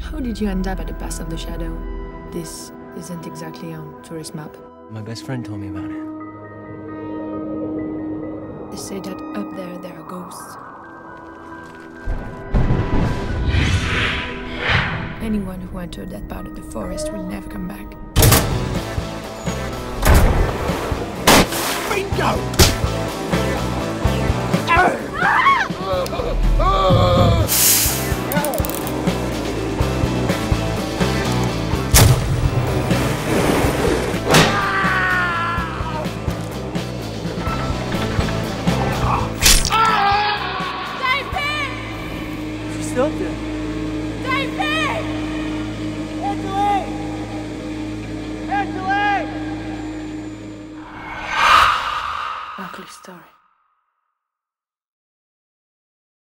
How did you end up at the Pass of the Shadow? This isn't exactly on tourist map. My best friend told me about it. They say that up there are ghosts. Anyone who entered that part of the forest will never come back. Bingo! She's still up there.